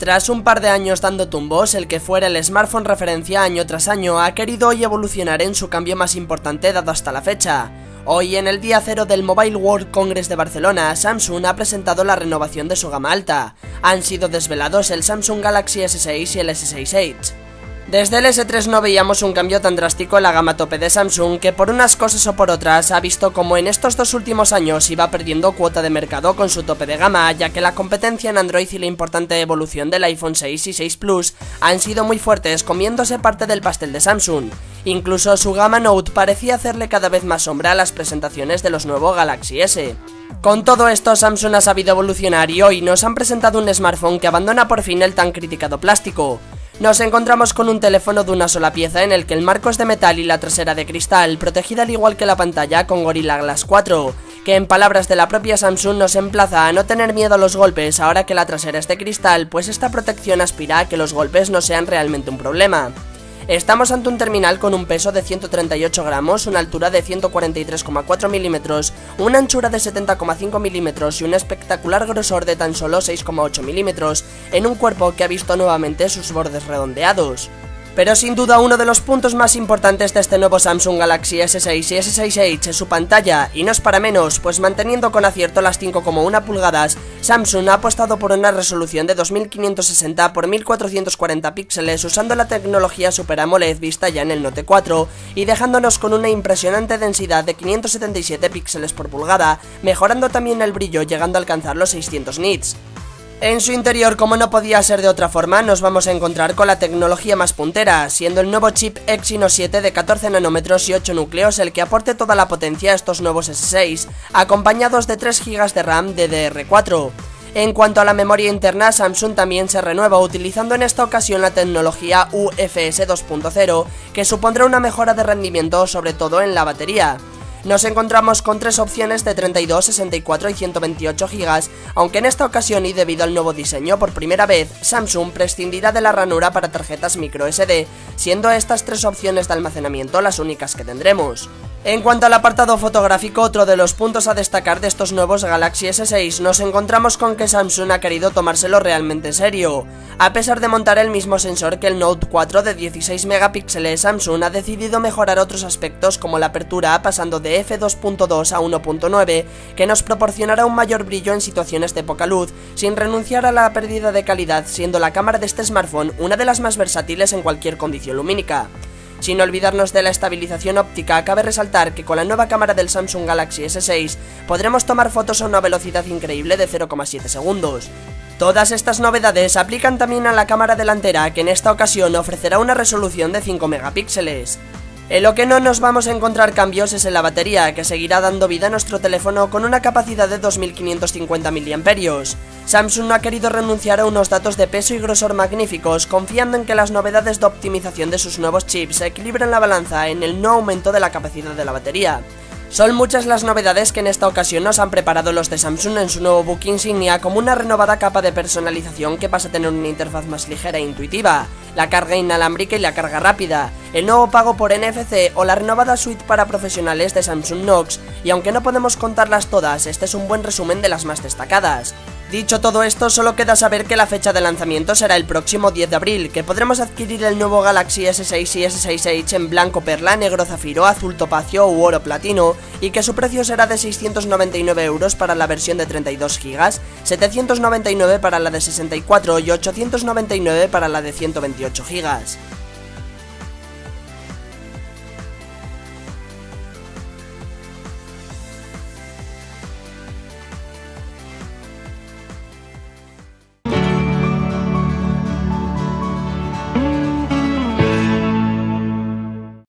Tras un par de años dando tumbos, el que fuera el smartphone referencia año tras año ha querido hoy evolucionar en su cambio más importante dado hasta la fecha. Hoy, en el día cero del Mobile World Congress de Barcelona, Samsung ha presentado la renovación de su gama alta. Han sido desvelados el Samsung Galaxy S6 y el S6 Edge. Desde el S3 no veíamos un cambio tan drástico en la gama tope de Samsung, que por unas cosas o por otras ha visto como en estos dos últimos años iba perdiendo cuota de mercado con su tope de gama, ya que la competencia en Android y la importante evolución del iPhone 6 y 6 Plus han sido muy fuertes, comiéndose parte del pastel de Samsung. Incluso su gama Note parecía hacerle cada vez más sombra a las presentaciones de los nuevos Galaxy S. Con todo esto, Samsung ha sabido evolucionar y hoy nos han presentado un smartphone que abandona por fin el tan criticado plástico. Nos encontramos con un teléfono de una sola pieza en el que el marco es de metal y la trasera de cristal, protegida al igual que la pantalla con Gorilla Glass 4, que en palabras de la propia Samsung nos emplaza a no tener miedo a los golpes ahora que la trasera es de cristal, pues esta protección aspira a que los golpes no sean realmente un problema. Estamos ante un terminal con un peso de 138 gramos, una altura de 143,4 milímetros, una anchura de 70,5 milímetros y un espectacular grosor de tan solo 6,8 milímetros, en un cuerpo que ha visto nuevamente sus bordes redondeados. Pero sin duda uno de los puntos más importantes de este nuevo Samsung Galaxy S6 y S6 Edge es su pantalla, y no es para menos, pues manteniendo con acierto las 5,1 pulgadas, Samsung ha apostado por una resolución de 2560 x 1440 píxeles usando la tecnología Super AMOLED vista ya en el Note 4 y dejándonos con una impresionante densidad de 577 píxeles por pulgada, mejorando también el brillo llegando a alcanzar los 600 nits. En su interior, como no podía ser de otra forma, nos vamos a encontrar con la tecnología más puntera, siendo el nuevo chip Exynos 7 de 14 nanómetros y 8 núcleos el que aporte toda la potencia a estos nuevos S6, acompañados de 3 GB de RAM DDR4. En cuanto a la memoria interna, Samsung también se renueva utilizando en esta ocasión la tecnología UFS 2.0, que supondrá una mejora de rendimiento sobre todo en la batería. Nos encontramos con tres opciones de 32, 64 y 128 GB, aunque en esta ocasión y debido al nuevo diseño por primera vez, Samsung prescindirá de la ranura para tarjetas microSD, siendo estas tres opciones de almacenamiento las únicas que tendremos. En cuanto al apartado fotográfico, otro de los puntos a destacar de estos nuevos Galaxy S6, nos encontramos con que Samsung ha querido tomárselo realmente serio. A pesar de montar el mismo sensor que el Note 4 de 16 megapíxeles, Samsung ha decidido mejorar otros aspectos como la apertura pasando de f2.2 a 1.9, que nos proporcionará un mayor brillo en situaciones de poca luz, sin renunciar a la pérdida de calidad, siendo la cámara de este smartphone una de las más versátiles en cualquier condición lumínica. Sin olvidarnos de la estabilización óptica, cabe resaltar que con la nueva cámara del Samsung Galaxy S6 podremos tomar fotos a una velocidad increíble de 0,7 segundos. Todas estas novedades aplican también a la cámara delantera, que en esta ocasión ofrecerá una resolución de 5 megapíxeles. En lo que no nos vamos a encontrar cambios es en la batería, que seguirá dando vida a nuestro teléfono con una capacidad de 2550 mAh. Samsung no ha querido renunciar a unos datos de peso y grosor magníficos, confiando en que las novedades de optimización de sus nuevos chips equilibren la balanza en el no aumento de la capacidad de la batería. Son muchas las novedades que en esta ocasión nos han preparado los de Samsung en su nuevo book insignia, como una renovada capa de personalización que pasa a tener una interfaz más ligera e intuitiva, la carga inalámbrica y la carga rápida, el nuevo pago por NFC o la renovada suite para profesionales de Samsung Knox, y aunque no podemos contarlas todas, este es un buen resumen de las más destacadas. Dicho todo esto, solo queda saber que la fecha de lanzamiento será el próximo 10 de abril, que podremos adquirir el nuevo Galaxy S6 y S6 Edge en blanco perla, negro zafiro, azul topacio u oro platino, y que su precio será de 699 € para la versión de 32 GB, 799 para la de 64 y 899 para la de 128 GB.